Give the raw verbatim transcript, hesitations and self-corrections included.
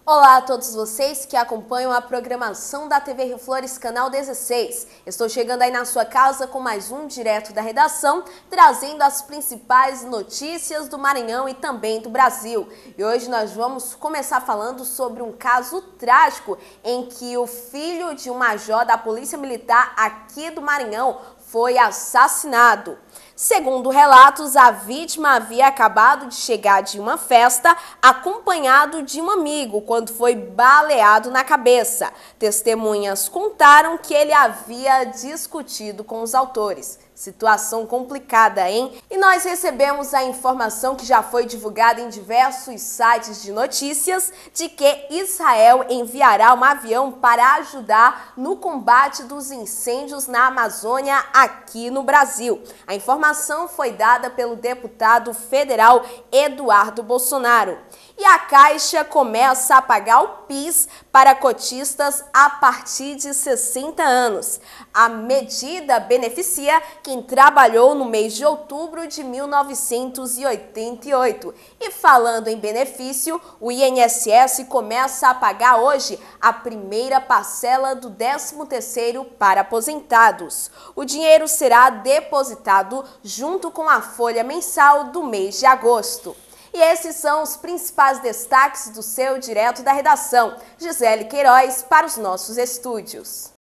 Olá a todos vocês que acompanham a programação da T V Rio Flores, canal dezesseis. Estou chegando aí na sua casa com mais um Direto da Redação, trazendo as principais notícias do Maranhão e também do Brasil. E hoje nós vamos começar falando sobre um caso trágico em que o filho de um major da Polícia Militar aqui do Maranhão foi assassinado. Segundo relatos, a vítima havia acabado de chegar de uma festa acompanhado de um amigo quando foi baleado na cabeça. Testemunhas contaram que ele havia discutido com os autores. Situação complicada, hein? E nós recebemos a informação que já foi divulgada em diversos sites de notícias de que Israel enviará um avião para ajudar no combate dos incêndios na Amazônia aqui no Brasil. A informação foi dada pelo deputado federal Eduardo Bolsonaro. E a Caixa começa a pagar o PIS para cotistas a partir de sessenta anos. A medida beneficia quem trabalhou no mês de outubro de mil novecentos e oitenta e oito. E falando em benefício, o I N S S começa a pagar hoje a primeira parcela do décimo terceiro para aposentados. O dinheiro será depositado junto com a folha mensal do mês de agosto. E esses são os principais destaques do seu Direto da Redação. Gisele Queiroz para os nossos estúdios.